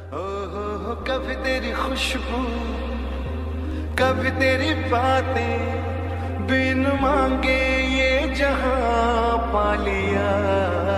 हो कभी तेरी खुशबू, कभी तेरी बातें, बिन मांगे ये जहां पा लिया।